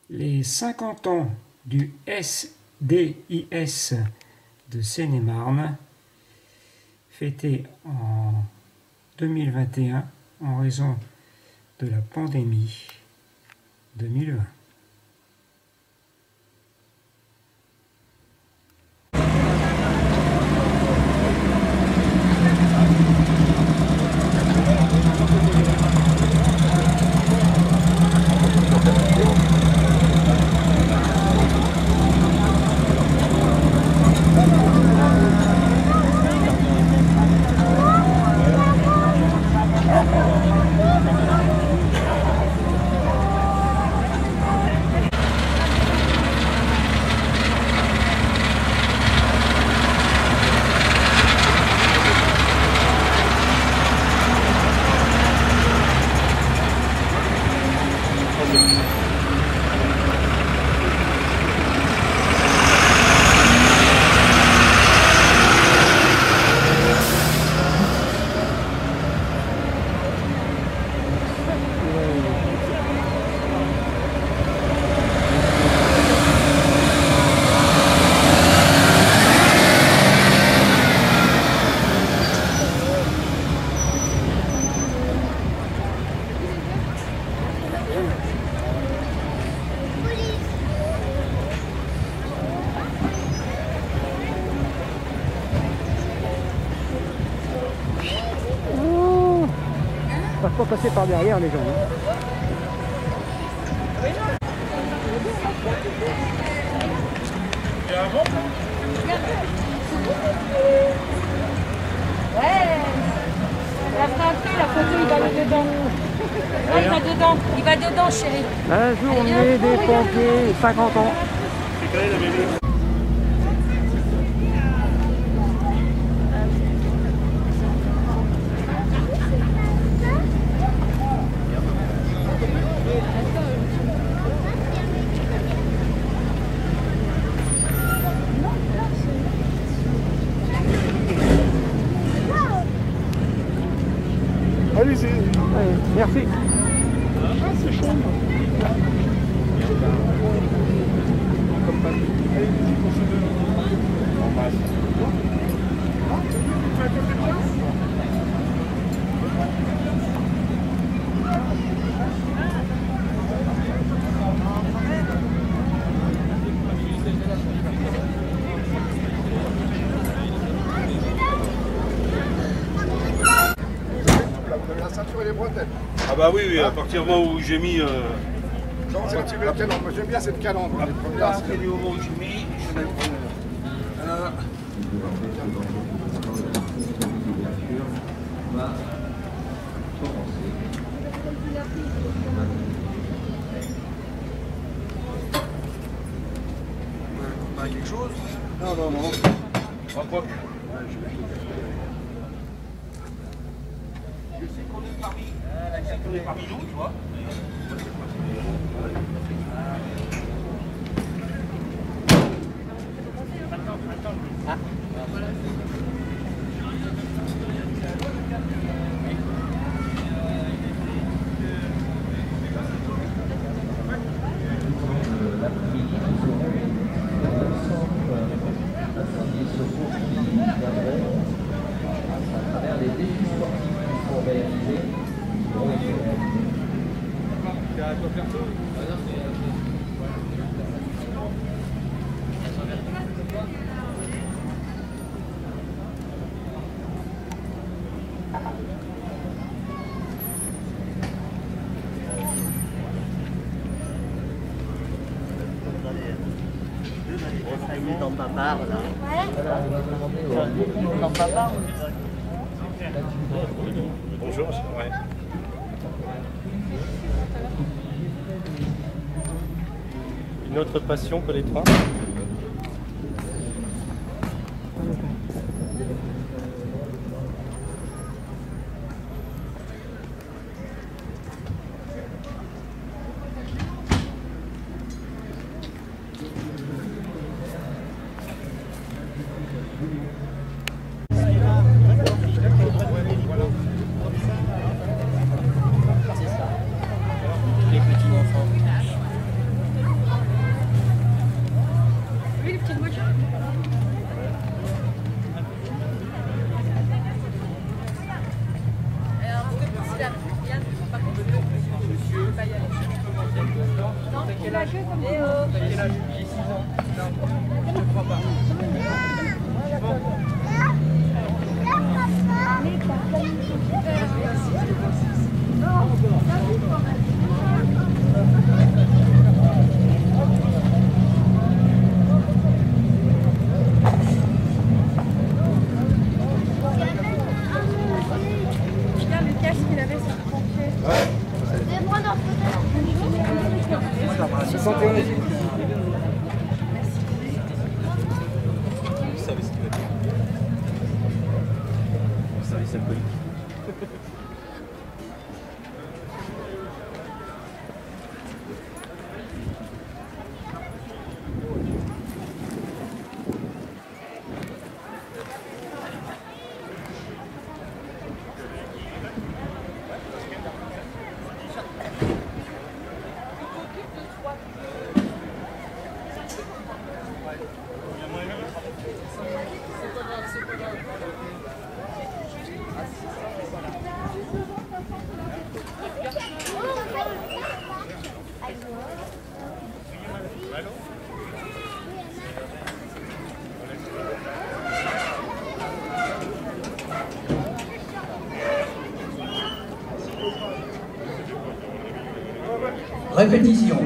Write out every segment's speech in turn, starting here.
Les 50 ans du SDIS de Seine-et-Marne, fêtés en 2021 en raison de la pandémie 2020. Pas passer par derrière les gens. Ouais. La photo, il va aller dedans. Non, il va dedans. Il va dedans, chérie. La journée des pompiers, 50 ans. Allez-y. Merci. C'est chaud. Allez-y, qu'on se donne. La ceinture et les bretelles. Ah bah oui, oui, à partir du moment où j'ai mis... Non, c'est le calandre. Moi j'aime bien cette calandre. À partir du moment où j'ai mis, je vais mettre... On a quelque chose? Non, non, non. Pas quoi que. Je sais qu'on est parmi nous, tu vois. Dans ma barre là. Ouais. Dans ma barre. Bonjour, c'est vrai. Une autre passion que les trains. quel âge? J'ai 6 ans. Non, je ne crois pas. Regarde le casque qu'il avait sur le pompier. Service alcoolique. Répétition.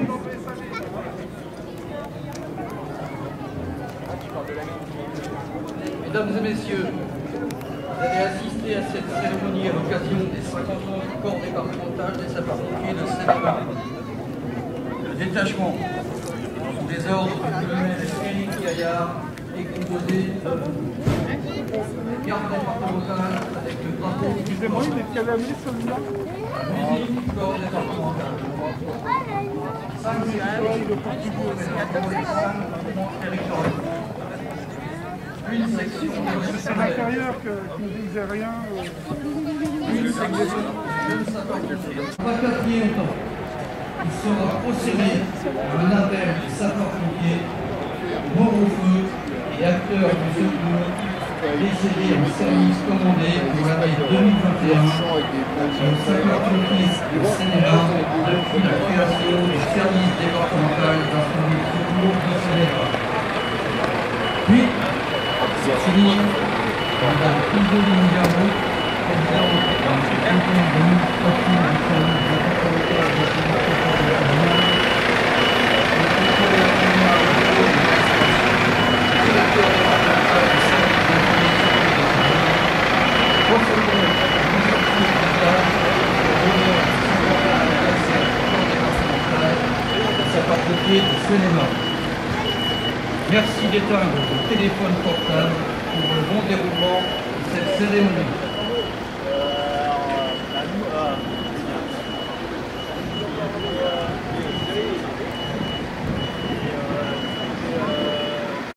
Mesdames et messieurs, vous avez assisté à cette cérémonie à l'occasion des 50 ans du corps départemental des sapeurs-pompiers de Seine-et-Marne. Le détachement, sous les ordres du colonel Éric Gaillard, est composé de garde départementale avec le drapeau. Excusez-moi, il est de quelle année celui-là? Musique du corps départemental. 5 sections de Portugal et territoriaux. Une section de C'est l'intérieur qui ne disait rien. Une section de jeunes sapeurs-pompiers. Pas papier autant. Il sera procédé le label des sapeurs-pompiers, mort au feu et acteur du secours, décédé en service commandé pour l'année 2021 au sapeurs-pompiers de Seine-et-Marne depuis la création du service départemental d'incendie de secours de Seine-et-Marne. Puis, pour finir, Madame Isoline Garot, présidente du conseil d'administration du service départemental de sapeurs-pompiers de Seine-et-Marne. Merci d'éteindre vos téléphones portables pour le bon déroulement de cette cérémonie.